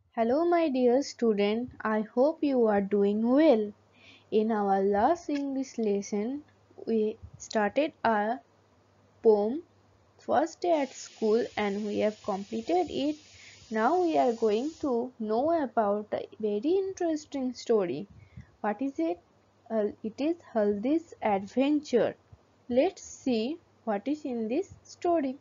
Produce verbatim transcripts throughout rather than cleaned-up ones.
Hello, my dear student. I hope you are doing well. In our last English lesson, we started our poem first day at school and we have completed it. Now we are going to know about a very interesting story. What is it? Uh, it is Haldi's adventure. Let's see what is in this story.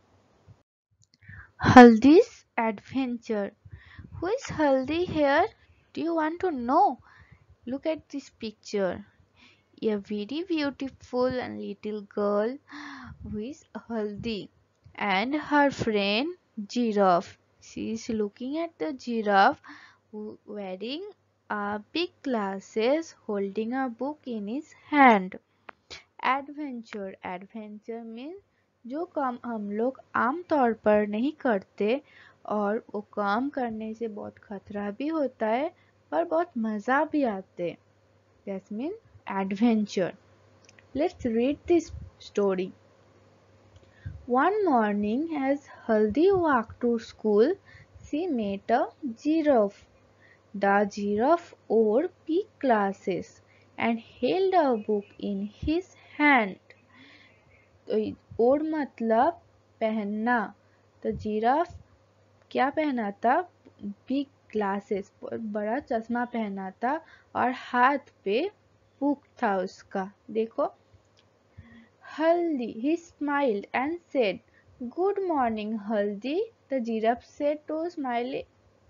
Haldi's adventure. Who is Haldi here? Do you want to know? Look at this picture. A very beautiful and little girl who is Haldi and her friend Giraffe. She is looking at the giraffe who wearing a big glasses holding a book in his hand. Adventure adventure means जो काम हम लोग आम तौर पर नहीं करते और वो काम करने से बहुत खतरा भी होता है पर बहुत मज़ा भी आते that's mean adventure let's read this story one morning as Haldi walked to school she met a giraffe. The giraffe wore big glasses and held a book in his hand. तो ओढ़ मतलब पहनना तो जिराफ क्या पहना था big glasses बड़ा चश्मा पहना था और हाथ पे बुक था उसका देखो हल्दी he smiled and said good morning हल्दी the giraffe said to smile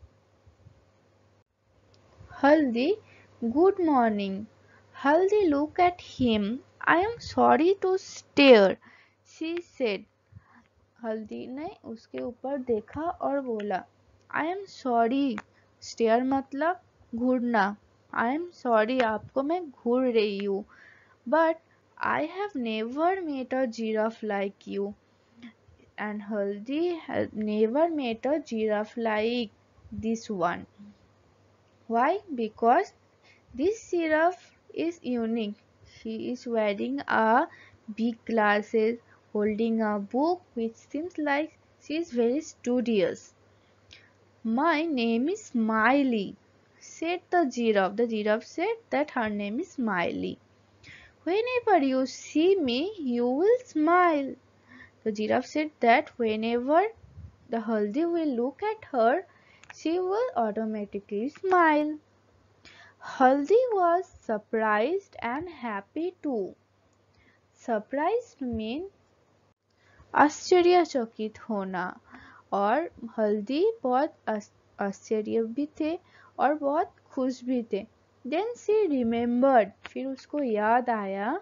हल्दी good morning हल्दी look at him I am sorry to stare she said हल्दी ने उसके ऊपर देखा और बोला आई एम सॉरी स्टेयर मतलब घूरना आई एम सॉरी आपको मैं घूर रही हूँ but I have never met a giraffe like you and हल्दी have never met a giraffe like this one why because this giraffe is unique. She is wearing a big glasses, holding a book which seems like she is very studious. My name is Smiley, said the giraffe. The giraffe said that her name is Smiley. Whenever you see me, you will smile. The giraffe said that whenever the Haldi will look at her, she will automatically smile. Haldi was surprised and happy too. Surprised means आश्चर्यचकित होना और हल्दी बहुत आश्चर्य भी थे और बहुत खुश भी थे देन सी रिमेम्बर्ड फिर उसको याद आया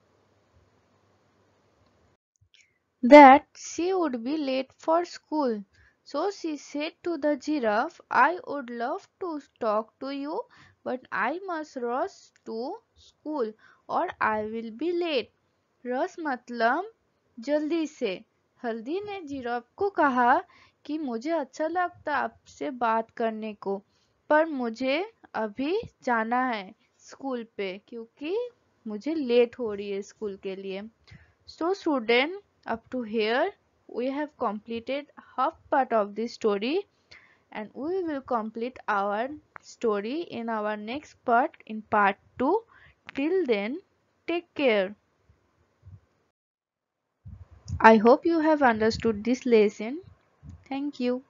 that she would be late for school. So she said to the giraffe, I would love to talk to you, but I must rush to school or I will be late. रस मतलब जल्दी से हल्दी ने giraffe को कहा कि मुझे अच्छा लगता आपसे बात करने को पर मुझे अभी जाना है स्कूल पे क्योंकि मुझे लेट हो रही है स्कूल के लिए So student, up to here we have completed half part of this story and we will complete our story in our next part in part two. Till then, take care. I hope you have understood this lesson. Thank you.